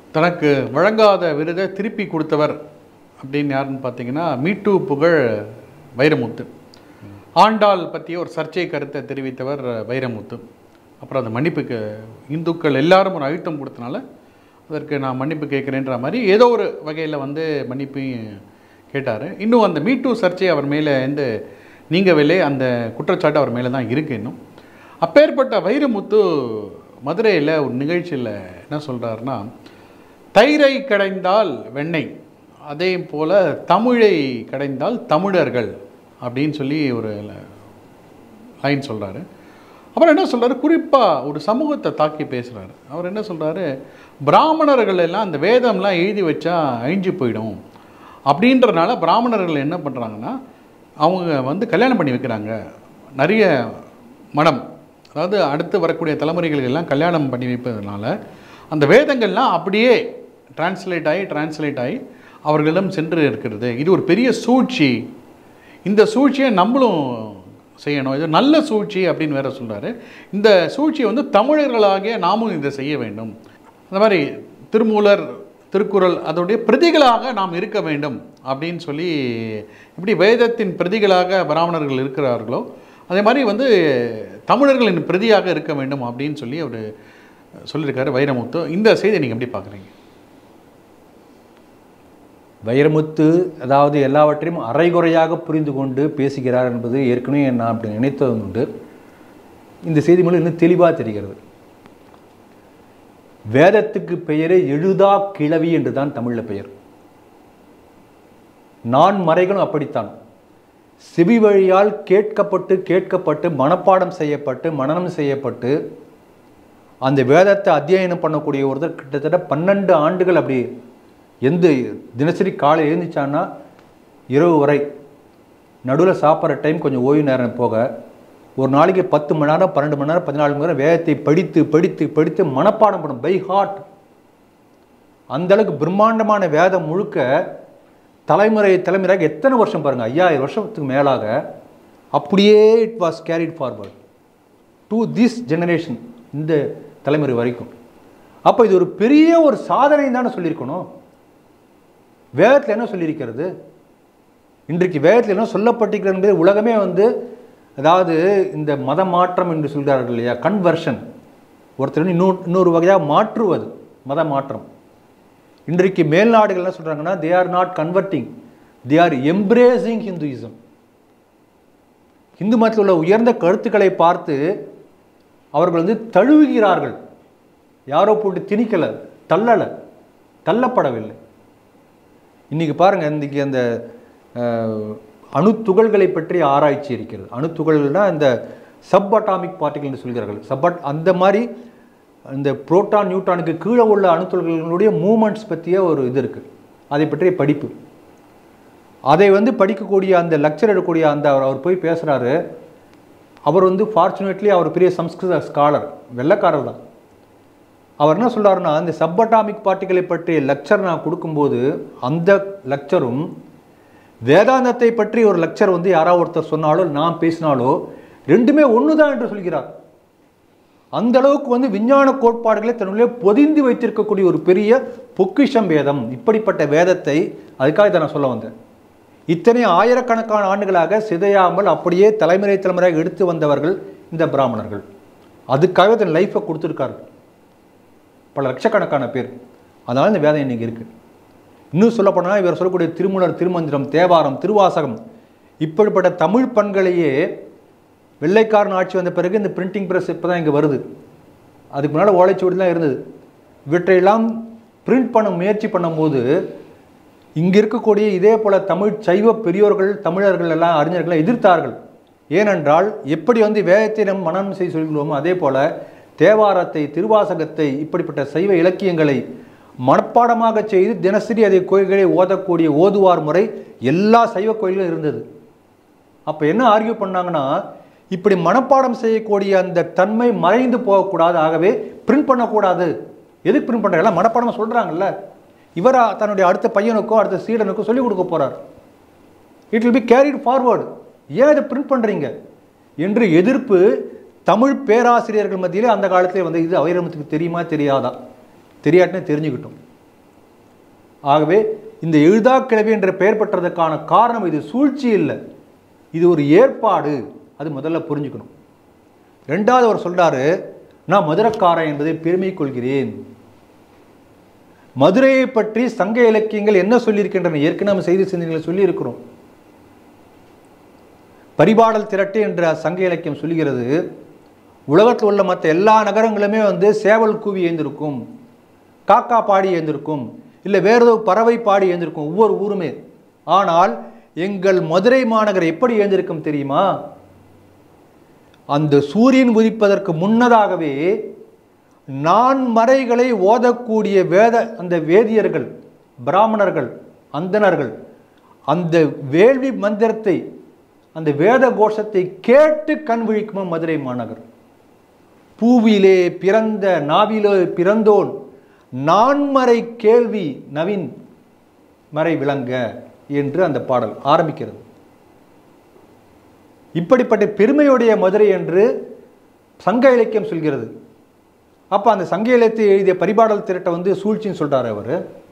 தனக்கு வழங்காத விருதை திருப்பி கொடுத்தவர் அப்படின்னு யாருன்னு பார்த்தீங்கன்னா மீட்டு புகழ் வைரமுத்து. ஆண்டாள் பற்றிய ஒரு சர்ச்சை கருத்தை தெரிவித்தவர் வைரமுத்து. அப்புறம் அந்த மன்னிப்புக்கு இந்துக்கள் எல்லாரும் ஒரு அழுத்தம் கொடுத்தனால அதற்கு நான் மன்னிப்பு கேட்குறேன்ற மாதிரி ஏதோ ஒரு வகையில் வந்து மன்னிப்பையும் கேட்டார். இன்னும் அந்த மீட்டு சர்ச்சை அவர் மேலே வந்து நீங்கவில்லை, அந்த குற்றச்சாட்டு அவர் மேலே தான் இருக்குது இன்னும். அப்பேற்பட்ட வைரமுத்து மதுரையில் ஒரு நிகழ்ச்சியில் என்ன சொல்கிறாருன்னா, தயிரை கடைந்தால் வெண்ணெய், அதே போல் தமிழை கடைந்தால் தமிழர்கள் அப்படின்னு சொல்லி ஒரு லைன் சொல்கிறாரு. அப்புறம் என்ன சொல்கிறாரு, குறிப்பாக ஒரு சமூகத்தை தாக்கி பேசுகிறாரு. அவர் என்ன சொல்கிறாரு, பிராமணர்கள் எல்லாம் அந்த வேதம்லாம் எழுதி வச்சா அழிஞ்சு போயிடும் அப்படின்றனால பிராமணர்கள் என்ன பண்ணுறாங்கன்னா அவங்க வந்து கல்யாணம் பண்ணி வைக்கிறாங்க. நிறைய மனம், அதாவது அடுத்து வரக்கூடிய தலைமுறைகள் எல்லாம் கல்யாணம் பண்ணி வைப்பதனால அந்த வேதங்கள்லாம் அப்படியே டிரான்ஸ்லேட் ஆகி அவர்களிடம் சென்று இருக்கிறது. இது ஒரு பெரிய சூழ்ச்சி, இந்த சூழ்ச்சியை நம்மளும் செய்யணும், இது நல்ல சூழ்ச்சி அப்படின்னு வேற சொல்கிறாரு. இந்த சூழ்ச்சியை வந்து தமிழர்களாகிய நாமும் இதை செய்ய வேண்டும். அந்த மாதிரி திருமூலர் திருக்குறள் அதோடைய பிரதிகளாக நாம் இருக்க வேண்டும் அப்படின்னு சொல்லி, இப்படி வேதத்தின் பிரதிகளாக பிராமணர்கள் இருக்கிறார்களோ அதே மாதிரி வந்து தமிழர்களின் பிரதியாக இருக்க வேண்டும் அப்படின்னு சொல்லி அவர் சொல்லியிருக்காரு வைரமுத்து. இந்த செய்தியை நீங்கள் எப்படி பார்க்குறீங்க? வைரமுத்து அதாவது எல்லாவற்றையும் அரைகுறையாக புரிந்து கொண்டு பேசுகிறார் என்பது ஏற்கனவே நான் அப்படி நினைத்தது உண்டு. இந்த செய்தி மூலம் இன்னும் தெளிவாக தெரிகிறது. வேதத்துக்கு பெயரே எழுதா கிழவி என்று தான் தமிழில் பெயர். நான் மறைகளும் அப்படித்தான். செவி வழியால் கேட்கப்பட்டு மனப்பாடம் செய்யப்பட்டு மனனம் செய்யப்பட்டு அந்த வேதத்தை அத்தியனம் பண்ணக்கூடிய ஒருத்தர் கிட்டத்தட்ட 12 ஆண்டுகள் அப்படி தினசரி காலை எழுந்துச்சான்னா இரவு வரை, நடுவில் சாப்பிட்ற டைம் கொஞ்சம் ஓய்வு நேரம் போக, ஒரு நாளைக்கு 10 மணி நேரம் 12 மணி நேரம் 14 மணி நேரம் வேதத்தை படித்து மனப்பாடம் பண்ணும் பை ஹார்ட். அந்தளவுக்கு பிரம்மாண்டமான வேதம் முழுக்க தலைமுறையாக எத்தனை வருஷம் பாருங்கள், 5000 வருஷத்துக்கு மேலாக அப்படியே it was carried forward to this generation, இந்த தலைமுறை வரைக்கும். அப்போ இது ஒரு பெரிய ஒரு சாதனை தானே சொல்லியிருக்கணும். வேதத்தில் என்ன சொல்லியிருக்கிறது, இன்றைக்கு வேதத்தில் என்ன சொல்லப்பட்டிருக்கிறது என்பது உலகமே வந்து, அதாவது இந்த மத மாற்றம் என்று சொல்கிறார்கள் இல்லையா, கன்வர்ஷன், ஒருத்தர் இன்னொரு வகையாக மாற்றுவது மத மாற்றம். இன்றைக்கு மேல்நாடுகள் என்ன சொல்கிறாங்கன்னா, they are not converting, they are embracing Hinduism. இந்து மதத்தில் உள்ள உயர்ந்த கருத்துக்களை பார்த்து அவர்கள் வந்து தழுவுகிறார்கள். யாரோ போட்டு திணிக்கலை, தள்ளப்படவில்லை. இன்றைக்கி பாருங்கள், இன்றைக்கி அந்த அணு துகள்களை பற்றி ஆராய்ச்சி இருக்கிறது. அணு துகள்கள்னால் இந்த சப் அட்டாமிக் பார்ட்டிகல் என்று சொல்கிறார்கள். அந்த மாதிரி இந்த புரோட்டான் நியூட்ரானுக்கு கீழே உள்ள அணுத்துகள்களுடைய மூமெண்ட்ஸ் பற்றிய ஒரு இது இருக்குது, அதை பற்றிய படிப்பு. அதை வந்து படிக்கக்கூடிய அந்த லெக்சர் எடுக்கக்கூடிய அந்த அவர் போய் பேசுகிறாரு. அவர் வந்து ஃபார்ச்சுனேட்லி அவர் பெரிய சம்ஸ்கிருத ஸ்காலர், வெள்ளைக்காரர் தான். அவர் என்ன சொல்கிறாருன்னா, இந்த சப் அட்டாமிக் பார்ட்டிகளை பற்றிய லெக்சர் நான் கொடுக்கும்போது அந்த லெக்சரும் வேதாந்தத்தை பற்றி ஒரு லெக்சர் வந்து யாராவது ஒருத்தர் சொன்னாலோ நான் பேசினாலோ ரெண்டுமே ஒன்று தான் என்று சொல்கிறார். அந்த அளவுக்கு வந்து விஞ்ஞான கோட்பாடுகளை தன்னுடைய பொதிந்து வைத்திருக்கக்கூடிய ஒரு பெரிய பொக்கிஷம் வேதம். இப்படிப்பட்ட வேதத்தை, அதுக்காக இதை நான் சொல்ல வந்தேன், இத்தனை ஆயிரக்கணக்கான ஆண்டுகளாக சிதையாமல் அப்படியே தலைமுறையாக எடுத்து வந்தவர்கள் இந்த பிராமணர்கள். அதுக்காக தன் லைஃப்பை கொடுத்துருக்கார்கள் பல லட்சக்கணக்கான பேர். அதனால் இந்த வேதம் இன்னைக்கு இருக்குது. இன்னும் சொல்லப்போனால் இவர் சொல்லக்கூடிய திருமூலர், திருமந்திரம், தேவாரம், திருவாசகம், இப்படிப்பட்ட தமிழ் பண்களையே வெள்ளைக்காரன் ஆட்சி வந்த பிறகு இந்த பிரிண்டிங் ப்ரெஸ் இப்போ தான் இங்கே வருது. அதுக்கு முன்னால் ஓலைச்சுவடி தான் இருந்தது. இவற்றையெல்லாம் பிரிண்ட் பண்ண முயற்சி பண்ணும்போது இங்கே இருக்கக்கூடிய இதே போல் தமிழ் சைவ பெரியோர்கள், தமிழர்கள் எல்லாம் அறிஞர்களை எதிர்த்தார்கள். ஏனென்றால் எப்படி வந்து வேதத்தை நம் மனனம் செய்ய சொல்கிறோமோ அதே போல் தேவாரத்தை, திருவாசகத்தை, இப்படிப்பட்ட சைவ இலக்கியங்களை மனப்பாடமாக செய்து தினசரி அதை கோயில்களை ஓதக்கூடிய ஓதுவார் முறை எல்லா சைவ கோயில்களும் இருந்தது. அப்போ என்ன ஆர்கியூ பண்ணாங்கன்னா, இப்படி மனப்பாடம் செய்யக்கூடிய அந்த தன்மை மறைந்து போகக்கூடாது, ஆகவே பிரிண்ட் பண்ணக்கூடாது. எதுக்கு பிரிண்ட் பண்ணுறாங்க? மனப்பாடமாக சொல்கிறாங்கல்ல. இவர் தன்னுடைய அடுத்த பையனுக்கோ அடுத்த சீடனுக்கோ சொல்லிக் கொடுக்க போகிறார். It will be carried forward. ஏன் இதை பிரிண்ட் பண்ணுறீங்க என்று எதிர்ப்பு தமிழ் பேராசிரியர்கள் மத்தியிலே அந்த காலத்திலே வந்து, இது வைரமுத்துக்கு தெரியுமா தெரியாதா, தெரியாட்டுன்னு தெரிஞ்சுக்கிட்டோம். ஆகவே இந்த எழுதா கிழவி என்ற பெயர் பெற்றதற்கான காரணம் இது சூழ்ச்சி இல்லை, இது ஒரு ஏற்பாடு. அது முதல்ல புரிஞ்சுக்கணும். ரெண்டாவது அவர் சொல்றாரு, நான் மதுரக்காரன் என்பதை பெருமை கொள்கிறேன். மதுரையை பற்றி சங்க இலக்கியங்கள் என்ன சொல்லியிருக்கின்றன? ஏற்கனவே நம்ம செய்தி சிந்தனைகளை சொல்லி இருக்கிறோம். பரிபாடல் திரட்டு என்ற சங்க இலக்கியம் சொல்லுகிறது, உலகத்தில் உள்ள மற்ற எல்லா நகரங்களுமே சேவல் கூவி எழுந்திருக்கும், காக்கா பாடி எழுந்திருக்கும், இல்லை வேற ஏதோ பறவை பாடி எழுந்திருக்கும் ஒவ்வொரு ஊருமே. ஆனால் எங்கள் மதுரை மாநகர் எப்படி எழுந்திருக்கும் தெரியுமா? அந்த சூரியன் உதிப்பதற்கு முன்னதாகவே நான்மறைகளை ஓதக்கூடிய அந்த வேதியர்கள், பிராமணர்கள், அந்தணர்கள் அந்த வேள்வி மந்திரத்தை, அந்த வேத கோஷத்தை கேட்டு கண் விழிக்குமா மதுரை மாநகர். பூவிலே பிறந்த நாவிலே பிறந்தோன் நான்மறை கேள்வி நவீன் மறை விளங்க என்று அந்த பாடல் ஆரம்பிக்கிறது. இப்படிப்பட்ட பெருமையுடைய மதுரை என்று சங்க இலக்கியம் சொல்கிறது. அப்ப அந்த சங்க இலக்கியத்தை எழுதிய பரிபாடல் திரட்டை சூழ்ச்சின்னு சொல்றாரு அவர்.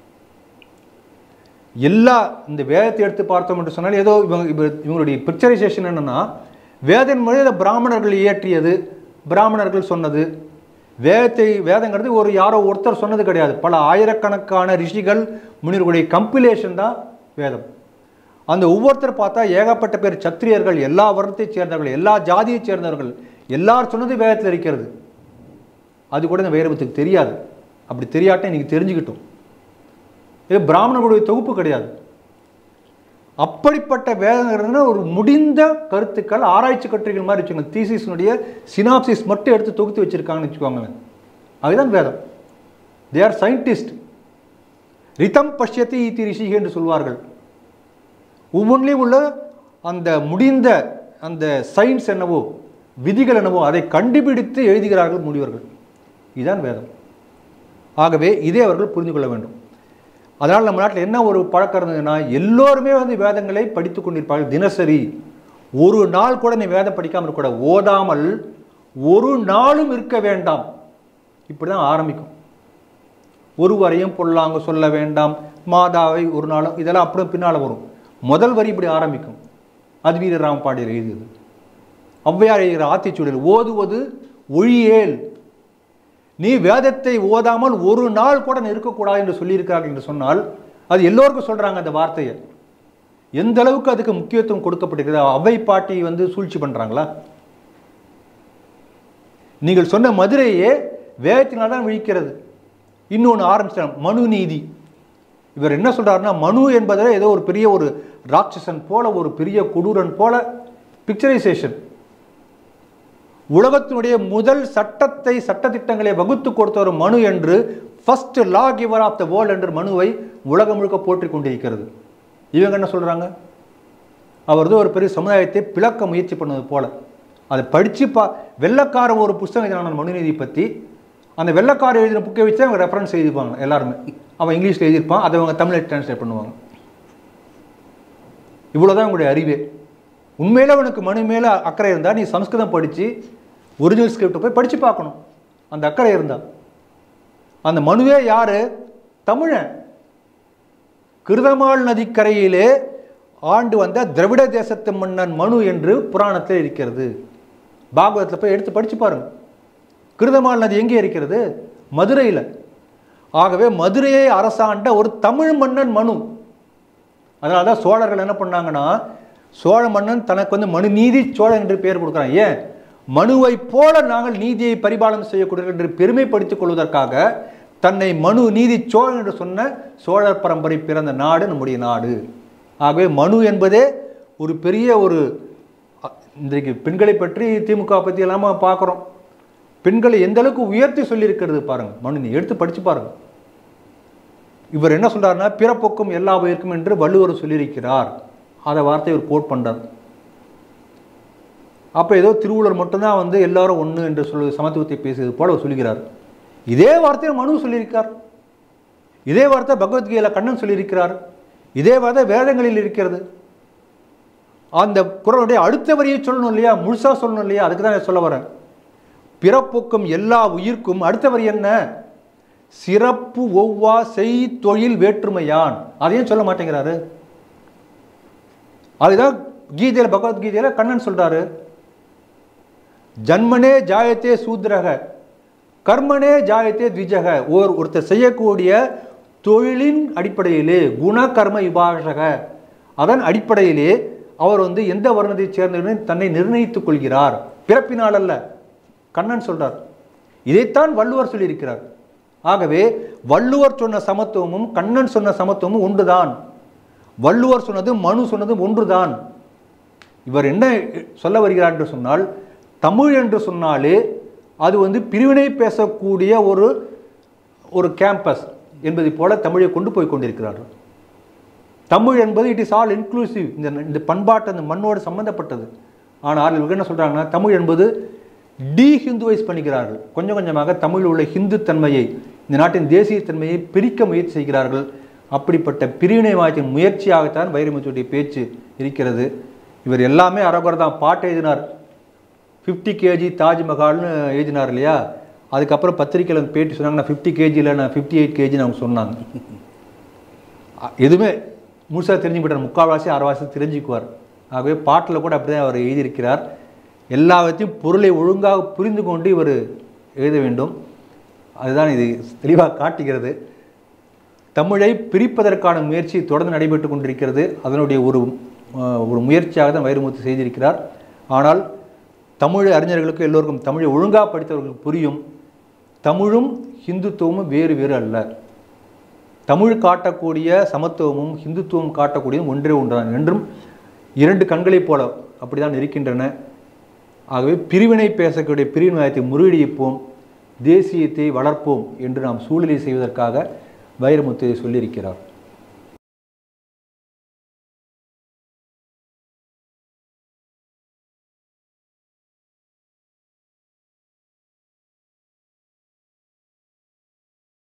எல்லா இந்த வேதத்தை எடுத்து பார்த்தோம் என்று சொன்னால் ஏதோ இவங்களுடைய பிக்சரைசேஷன் என்னன்னா, வேதன் மொழி பிராமணர்கள் இயற்றியது, பிராமணர்கள் சொன்னது. வேதங்கிறது ஒரு யாரோ ஒருத்தர் சொன்னது கிடையாது, பல ஆயிரக்கணக்கான ரிஷிகள் முனிவர்களுடைய கம்பிலேஷன் தான் வேதம். அந்த ஒவ்வொருத்தர் பார்த்தா ஏகப்பட்ட பேர் சத்திரியர்கள், எல்லா வர்ணத்தை சேர்ந்தவர்கள், எல்லா ஜாதியை சேர்ந்தவர்கள், எல்லாரும் சொன்னது வேதத்தில் இருக்கிறது. அது கூட இந்த வைரமுத்துக்கு தெரியாது. அப்படி தெரியாட்ட இன்னைக்கு தெரிஞ்சுக்கிட்டோம். இது பிராமணர்களுடைய தொகுப்பு கிடையாது. அப்படிப்பட்ட வேதங்கிறதுனா ஒரு முடிந்த கருத்துக்கள், ஆராய்ச்சி கட்டுரைகள் மாதிரி வச்சுக்கோங்க. தீசிஸ்னுடைய சினாப்சிஸ் மட்டும் எடுத்து தொகுத்து வச்சிருக்காங்கன்னு வச்சுக்கோங்களேன். அதுதான் வேதம். They are scientist. ரிதம் பஷ்யத்தி ஈதி ரிஷிகி என்று சொல்வார்கள். ஒவ்வொன்றிலையும் உள்ள அந்த முடிந்த அந்த சயின்ஸ் என்னவோ, விதிகள் என்னவோ அதை கண்டுபிடித்து எழுதுகிறார்கள் முனிவர்கள். இதுதான் வேதம். ஆகவே இதை அவர்கள் புரிந்து கொள்ள வேண்டும். அதனால் நம்ம நாட்டில் என்ன ஒரு பழக்கம் இருந்ததுன்னா, எல்லோருமே வேதங்களை படித்து கொண்டிருப்பார்கள் தினசரி. ஒரு நாள் கூட நீ வேதம் படிக்காமல் இருக்கக்கூடாது, ஓதாமல் ஒரு நாளும் இருக்க வேண்டாம். இப்படி தான் ஆரம்பிக்கும். ஒருவரையும் பொல்லாங்க சொல்ல வேண்டாம், மாதாவை ஒரு நாளும், இதெல்லாம் அப்படியே பின்னால் வரும். முதல் வரி இப்படி ஆரம்பிக்கும். அது வீரராம பாண்டியர் எழுதியது. ஔவையார் எழுதுகிற ஆத்திச்சூழல், ஓதுவது ஒழியேல், நீ வேதத்தை ஓதாமல் ஒரு நாள் கூட இருக்கக்கூடாது என்று சொல்லியிருக்கிறார்கள் என்று சொன்னால், அது எல்லோருக்கும் சொல்றாங்க அந்த வார்த்தையை. எந்த அளவுக்கு அதுக்கு முக்கியத்துவம் கொடுக்கப்பட்டிருக்கிறது. அவ்வை பாட்டி சூழ்ச்சி பண்றாங்களா? நீங்கள் சொன்ன மதுரையே வேதத்தினால் தான் விழிக்கிறது. இன்னொன்று ஆரம்பிச்சிட்டாங்க, மனு நீதி. இவர் என்ன சொல்றாருன்னா, மனு என்பதை ஏதோ ஒரு பெரிய ஒரு ராட்சசன் போல, ஒரு பெரிய கொடூரன் போல பிக்சரைசேஷன். உலகத்தினுடைய முதல் சட்டத்தை, சட்டத்திட்டங்களை வகுத்து கொடுத்த ஒரு மனு என்று, first lawgiver of the world என்று மனுவை உலகம் முழுக்க போற்றிக் கொண்டிருக்கிறது. இவங்க என்ன சொல்றாங்க? அவர் ஒரு பெரிய சமுதாயத்தை பிளக்க முயற்சி பண்ணது போல. அதை படிச்சு வெள்ளக்கார ஒரு புத்தகம் எழுதினான மனுநீதி பற்றி. அந்த வெள்ளக்கார எழுதின புக்கை வச்சு அவங்க ரெஃபரன்ஸ் எழுதிப்பாங்க எல்லாருமே. அவன் இங்கிலீஷில் எழுதியிருப்பான், அதை அவங்க தமிழில் டிரான்ஸ்லேட் பண்ணுவாங்க. இவ்வளோதான் உங்களுடைய அறிவே. உண்மையில அவனுக்கு மனு மேலே அக்கறை இருந்தால் நீ சம்ஸ்கிருதம் படித்து ஒரிஜினல் ஸ்கிரிப்டை போய் படித்து பார்க்கணும். அந்த அக்கறை இருந்தால். அந்த மனுவே யாரு? தமிழன். கிருதமால் நதிக்கரையிலே ஆண்டு வந்த திராவிட தேசத்து மன்னன் மனு என்று புராணத்தில் இருக்கிறது. பாகவதத்தில் போய் எடுத்து படித்து பாருங்க. கிருதமால் நதி எங்கே இருக்கிறது? மதுரையில். ஆகவே மதுரையை அரசாண்ட ஒரு தமிழ் மன்னன் மனு. அதனால தான் சோழர்கள் என்ன பண்ணாங்கன்னா, சோழ மன்னன் தனக்கு மனு நீதி சோழன் என்று பெயர் கொடுக்குறான். ஏன்? மனுவை போல நாங்கள் நீதியை பரிபாலனம் செய்யக்கூடிய என்று பெருமைப்படுத்திக் கொள்வதற்காக தன்னை மனு நீதி சோழன் என்று சொன்ன சோழர் பரம்பரை பிறந்த நாடு நம்முடைய நாடு. ஆகவே மனு என்பதே ஒரு பெரிய ஒரு, இன்றைக்கு பெண்களை பற்றி திமுக பற்றி எல்லாமே பார்க்குறோம். பெண்களை எந்த அளவுக்கு உயர்த்தி சொல்லியிருக்கிறது பாருங்க. மனு நீ எடுத்து படிச்சு பாருங்க. இவர் என்ன சொல்றாருன்னா, பிறப்புக்கும் எல்லா உயிருக்கும் என்று வள்ளுவர் சொல்லியிருக்கிறார். அதை வார்த்தை இவர் கோட் பண்றார். அப்போ ஏதோ திருவள்ளுவர் மட்டும்தான் எல்லாரும் ஒன்று என்று சமத்துவத்தை பேசியது போல அவர் சொல்லுகிறார். இதே வார்த்தையை மனு சொல்லியிருக்கார். இதே வார்த்தை பகவத்கீதையில் கண்ணன் சொல்லியிருக்கிறார். இதே வார்த்தை வேதங்களில் இருக்கிறது. அந்த குறளுடைய அடுத்த வரியை சொல்லணும் இல்லையா? முழுசா சொல்லணும் இல்லையா? அதுக்கு தான் சொல்ல வரேன். பிறப்புக்கும் எல்லா உயிர்க்கும் அடுத்த வரி என்ன? சிறப்பு ஒவ்வா செய் தொழில் வேற்றுமையான். அதையும் சொல்ல மாட்டேங்கிறாரு. அதுதான் கீதையில, பகவத்கீதையில கண்ணன் சொல்றாரு, ஜன்மனே ஜாயத்தே சூத்ரக கர்மனே ஜாயத்தே த்விஜக. ஒருத்தர் செய்யக்கூடிய தொழிலின் அடிப்படையிலே குண கர்ம விபாஷக, அதன் அடிப்படையிலே அவர் எந்த வர்ணத்தை சேர்ந்தவர்கள் தன்னை நிர்ணயித்துக் கொள்கிறார், பிறப்பினால் அல்ல. கண்ணன் சொல்றார். இதைத்தான் வள்ளுவர் சொல்லியிருக்கிறார். ஆகவே வள்ளுவர் சொன்ன சமத்துவமும் கண்ணன் சொன்ன சமத்துவமும் ஒன்றுதான். வள்ளுவர் சொன்னது மனு சொன்னதும் ஒன்றுதான். இவர் என்ன சொல்ல வருகிறார் என்று சொன்னால், தமிழ் என்று சொன்னாலே அது பிரிவினை பேசக்கூடிய ஒரு கேம்பஸ் என்பதை போல தமிழை கொண்டு போய் கொண்டிருக்கிறார்கள். தமிழ் என்பது இட் இஸ் ஆல் இன்க்ளூசிவ். இந்த பண்பாட்டு அந்த மண்ணோடு சம்பந்தப்பட்டது. ஆனால் இவங்க என்ன சொல்றாங்கன்னா, தமிழ் என்பது டீஹிந்துவைஸ் பண்ணிக்கிறார்கள். கொஞ்சம் கொஞ்சமாக தமிழில் உள்ள ஹிந்து தன்மையை, இந்த நாட்டின் தேசியத்தன்மையை பிரிக்க முயற்சி செய்கிறார்கள். அப்படிப்பட்ட பிரிவினைவாதத்தின் முயற்சியாகத்தான் வைரமுத்துடைய பேச்சு இருக்கிறது. இவர் எல்லாமே அறகுறை தான். பாட்டு எழுதினார், 50 kg தாஜ்மஹால்னு எழுதினார் இல்லையா? அதுக்கப்புறம் பத்திரிக்கையில் பேட்டி சொன்னாங்க, நான் 50 kg இல்லை, நான் 58 kg அவங்க சொன்னாங்க. எதுவுமே முழுசாக தெரிஞ்சுக்கிட்டார், முக்கால்வாசி அரைவாசி தெரிஞ்சுக்குவார். ஆகவே பாட்டில் கூட அப்படிதான் அவர் எழுதியிருக்கிறார். எல்லாவற்றையும் பொருளை ஒழுங்காக புரிந்து கொண்டு இவர் எழுத வேண்டும். அதுதான் இது தெளிவாக காட்டுகிறது. தமிழை பிரிப்பதற்கான முயற்சி தொடர்ந்து நடைபெற்று கொண்டிருக்கிறது. அதனுடைய ஒரு முயற்சியாக தான் வைரமுத்து செய்திருக்கிறார். ஆனால் தமிழ் அறிஞர்களுக்கு எல்லோருக்கும், தமிழை ஒழுங்காக படித்தவர்களுக்கு புரியும், தமிழும் ஹிந்துத்துவமும் வேறு வேறு அல்ல. தமிழ் காட்டக்கூடிய சமத்துவமும் ஹிந்துத்துவம் காட்டக்கூடியதும் ஒன்றே ஒன்றுதான். என்றும் இரண்டு கண்களைப் போல அப்படிதான் இருக்கின்றன. ஆகவே பிரிவினை பேசக்கூடிய பிரிவினைவாதத்தை முறியடிப்போம், தேசியத்தை வளர்ப்போம் என்று நாம் சூழ்நிலை செய்வதற்காக வைரமுத்து சொல்லியிருக்கிறார்.